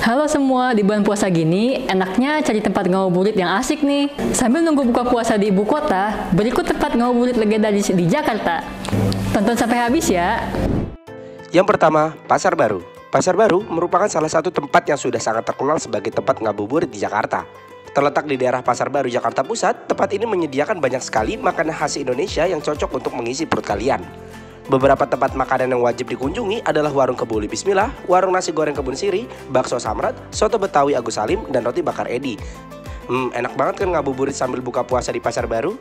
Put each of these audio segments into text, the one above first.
Halo semua, di bulan puasa gini, enaknya cari tempat ngabuburit yang asik nih. Sambil nunggu buka puasa di ibu kota, berikut tempat ngabuburit legendaris di Jakarta. Tonton sampai habis ya. Yang pertama, Pasar Baru. Pasar Baru merupakan salah satu tempat yang sudah sangat terkenal sebagai tempat ngabuburit di Jakarta. Terletak di daerah Pasar Baru, Jakarta Pusat, tempat ini menyediakan banyak sekali makanan khas Indonesia yang cocok untuk mengisi perut kalian. Beberapa tempat makanan yang wajib dikunjungi adalah Warung Kebuli Bismillah, Warung Nasi Goreng Kebun Siri, Bakso Samrat, Soto Betawi Agus Salim, dan Roti Bakar Edi. Enak banget kan ngabuburit sambil buka puasa di Pasar Baru?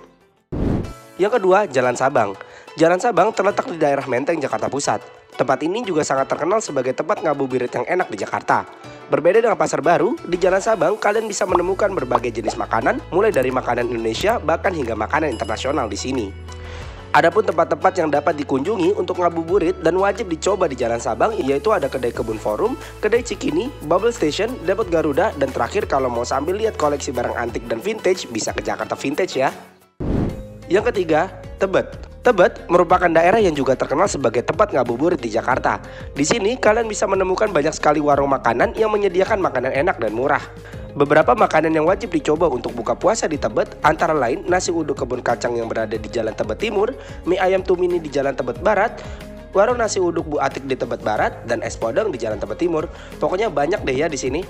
Yang kedua, Jalan Sabang. Jalan Sabang terletak di daerah Menteng, Jakarta Pusat. Tempat ini juga sangat terkenal sebagai tempat ngabuburit yang enak di Jakarta. Berbeda dengan Pasar Baru, di Jalan Sabang kalian bisa menemukan berbagai jenis makanan, mulai dari makanan Indonesia bahkan hingga makanan internasional di sini. Adapun tempat-tempat yang dapat dikunjungi untuk ngabuburit dan wajib dicoba di Jalan Sabang yaitu ada Kedai Kebun Forum, Kedai Cikini, Bubble Station, Depot Garuda, dan terakhir kalau mau sambil lihat koleksi barang antik dan vintage bisa ke Jakarta Vintage ya. Yang ketiga, Tebet. Tebet merupakan daerah yang juga terkenal sebagai tempat ngabuburit di Jakarta. Di sini kalian bisa menemukan banyak sekali warung makanan yang menyediakan makanan enak dan murah. Beberapa makanan yang wajib dicoba untuk buka puasa di Tebet antara lain nasi uduk kebun kacang yang berada di Jalan Tebet Timur, mie ayam tumini di Jalan Tebet Barat, warung nasi uduk Bu Atik di Tebet Barat, dan es podeng di Jalan Tebet Timur. Pokoknya banyak deh ya di sini.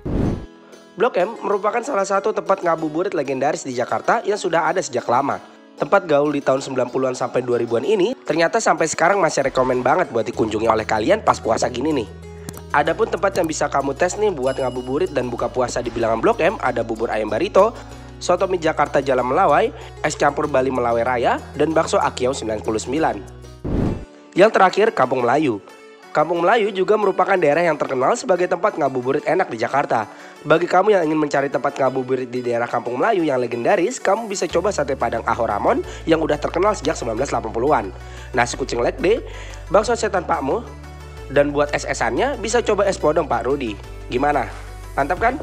Blok M merupakan salah satu tempat ngabuburit legendaris di Jakarta yang sudah ada sejak lama. Tempat gaul di tahun 90-an sampai 2000-an ini ternyata sampai sekarang masih rekomen banget buat dikunjungi oleh kalian pas puasa gini nih. Adapun tempat yang bisa kamu tes nih buat ngabuburit dan buka puasa di bilangan Blok M ada bubur ayam barito, soto mie Jakarta Jalan Melawai, es campur Bali Melawai Raya, dan bakso Akiau 99. Yang terakhir, Kampung Melayu. Kampung Melayu juga merupakan daerah yang terkenal sebagai tempat ngabuburit enak di Jakarta. Bagi kamu yang ingin mencari tempat ngabuburit di daerah Kampung Melayu yang legendaris, kamu bisa coba sate Padang Aho Ramon yang udah terkenal sejak 1980-an. Nasi kucing lekde, bakso setan Pak Mo, dan buat es-esannya bisa coba es podeng Pak Rudi. Gimana? Mantap kan?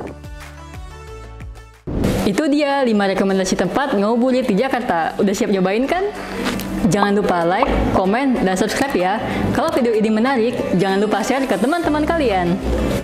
Itu dia 5 rekomendasi tempat ngabuburit di Jakarta. Udah siap nyobain kan? Jangan lupa like, komen, dan subscribe ya. Kalau video ini menarik, jangan lupa share ke teman-teman kalian.